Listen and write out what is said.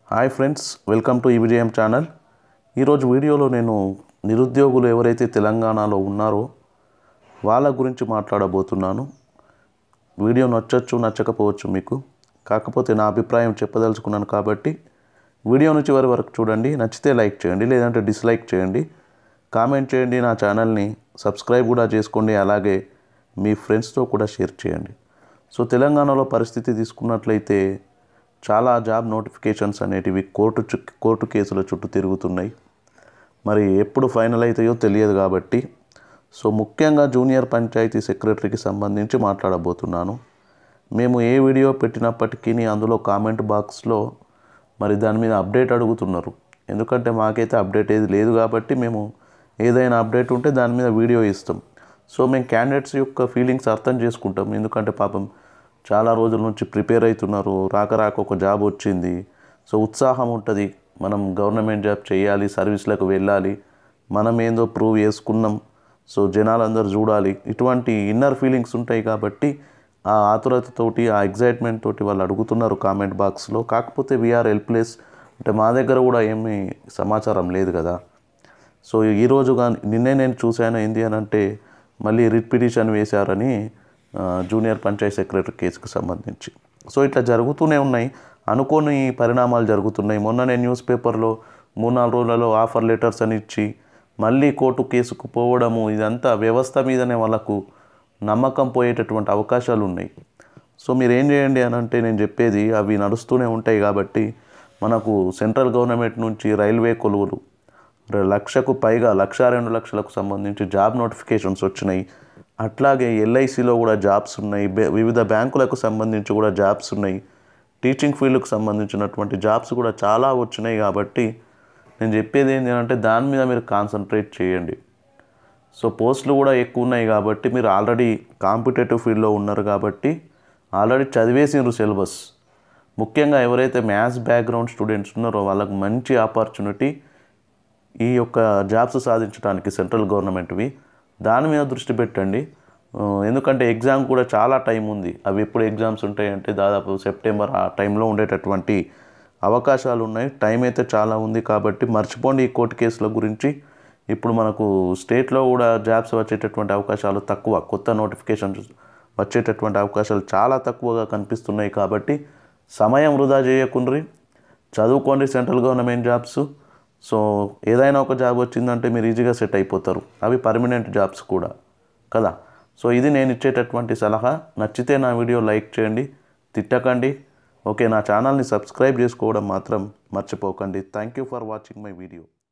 Hi friends, welcome to EVJM channel. ఈరోజు వీడియోలో నేను నిరుద్యోగులు ఎవరైతే తెలంగాణలో ఉన్నారో వాళ్ళ గురించి మాట్లాడబోతున్నాను. వీడియో నచ్చచ్చు నచ్చకపోవచ్చు మీకు, కాకపోతే నా అభిప్రాయం చెప్పదలుచుకున్నాను కాబట్టి వీడియోను చివరి వరకు చూడండి. నచ్చితే లైక్ చేయండి, లేదంటే డిస్లైక్ చేయండి, కామెంట్ చేయండి, నా ఛానల్ని సబ్స్క్రైబ్ కూడా చేసుకోండి, అలాగే మీ ఫ్రెండ్స్తో కూడా షేర్ చేయండి. సో తెలంగాణలో పరిస్థితి తీసుకున్నట్లయితే చాలా జాబ్ నోటిఫికేషన్స్ అనేటివి కోర్టు కేసుల చుట్టూ తిరుగుతున్నాయి. మరి ఎప్పుడు ఫైనల్ అవుతాయో తెలియదు కాబట్టి సో ముఖ్యంగా జూనియర్ పంచాయతీ సెక్రటరీకి సంబంధించి మాట్లాడబోతున్నాను. మేము ఏ వీడియో పెట్టినప్పటికీ అందులో కామెంట్ బాక్స్లో మరి దాని మీద అప్డేట్ అడుగుతున్నారు. ఎందుకంటే మాకైతే అప్డేట్ ఏది లేదు కాబట్టి మేము ఏదైనా అప్డేట్ ఉంటే దాని మీద వీడియో ఇస్తాం. సో మేము క్యాండిడేట్స్ యొక్క ఫీలింగ్స్ అర్థం చేసుకుంటాం. ఎందుకంటే పాపం చాలా రోజుల నుంచి ప్రిపేర్ అవుతున్నారు, రాక ఒక జాబ్ వచ్చింది. సో ఉత్సాహం ఉంటుంది, మనం గవర్నమెంట్ జాబ్ చేయాలి, సర్వీస్లకు వెళ్ళాలి, మనం ఏందో ప్రూవ్ చేసుకున్నాం, సో జనాలందరూ చూడాలి, ఇటువంటి ఇన్నర్ ఫీలింగ్స్ ఉంటాయి. కాబట్టి ఆ ఆతురతతోటి, ఆ ఎగ్జైట్మెంట్ తోటి వాళ్ళు అడుగుతున్నారు కామెంట్ బాక్స్లో. కాకపోతే వీఆర్ హెల్ప్లెస్, అంటే మా దగ్గర కూడా ఏమీ సమాచారం లేదు కదా. సో ఈరోజు కానీ నిన్నే నేను చూశాను ఏంటి అని అంటే మళ్ళీ రిట్ పిటిషన్ వేశారని జూనియర్ పంచాయత్ సెక్రటరీ కేసుకు సంబంధించి. సో ఇట్లా జరుగుతూనే ఉన్నాయి, అనుకోని పరిణామాలు జరుగుతున్నాయి. మొన్ననే న్యూస్ పేపర్లో 3-4 రోజులలో ఆఫర్ లెటర్స్ అని ఇచ్చి మళ్ళీ కోర్టు కేసుకు పోవడము, ఇదంతా వ్యవస్థ మీదనే వాళ్ళకు నమ్మకం పోయేటటువంటి అవకాశాలు ఉన్నాయి. సో మీరు ఏం చేయండి అని అంటే నేను చెప్పేది, అవి నడుస్తూనే ఉంటాయి కాబట్టి మనకు సెంట్రల్ గవర్నమెంట్ నుంచి రైల్వే కొలువులు 1,00,000కు పైగా 1,02 లక్షలకు సంబంధించి జాబ్ నోటిఫికేషన్స్ వచ్చినాయి. అట్లాగే ఎల్ఐసిలో కూడా జాబ్స్ ఉన్నాయి, వివిధ బ్యాంకులకు సంబంధించి కూడా జాబ్స్ ఉన్నాయి, టీచింగ్ ఫీల్డ్కి సంబంధించినటువంటి జాబ్స్ కూడా చాలా వచ్చినాయి. కాబట్టి నేను చెప్పేది ఏంటంటే దాని మీద మీరు కాన్సన్ట్రేట్ చేయండి. సో పోస్టులు కూడా ఎక్కువ ఉన్నాయి కాబట్టి మీరు ఆల్రెడీ కాంపిటేటివ్ ఫీల్డ్లో ఉన్నారు కాబట్టి ఆల్రెడీ చదివేసినారు సిలబస్. ముఖ్యంగా ఎవరైతే మ్యాథ్స్ బ్యాక్గ్రౌండ్ స్టూడెంట్స్ ఉన్నారో వాళ్ళకు మంచి ఆపర్చునిటీ ఈ యొక్క జాబ్స్ సాధించడానికి సెంట్రల్ గవర్నమెంట్వి. దాని మీద దృష్టి పెట్టండి. ఎందుకంటే ఎగ్జామ్ కూడా చాలా టైం ఉంది. అవి ఎప్పుడు ఎగ్జామ్స్ ఉంటాయంటే దాదాపు సెప్టెంబర్ ఆ టైంలో ఉండేటటువంటి అవకాశాలు ఉన్నాయి. టైం అయితే చాలా ఉంది కాబట్టి మర్చిపోండి ఈ కోర్టు కేసుల గురించి. ఇప్పుడు మనకు స్టేట్లో కూడా జాబ్స్ వచ్చేటటువంటి అవకాశాలు తక్కువ, కొత్త నోటిఫికేషన్స్ వచ్చేటటువంటి అవకాశాలు చాలా తక్కువగా కనిపిస్తున్నాయి. కాబట్టి సమయం వృధా చేయకుండ్రి, చదువుకోండి సెంట్రల్ గవర్నమెంట్ జాబ్స్. సో ఏదైనా ఒక జాబ్ వచ్చిందంటే మీరు ఈజీగా సెట్ అయిపోతారు, అవి పర్మనెంట్ జాబ్స్ కూడా కదా. సో ఇది నేను ఇచ్చేటటువంటి సలహా. నచ్చితే నా వీడియో లైక్ చేయండి, తిట్టకండి. ఓకే, నా ఛానల్ని సబ్స్క్రైబ్ చేసుకోవడం మాత్రం మర్చిపోకండి. Thank you for watching my video.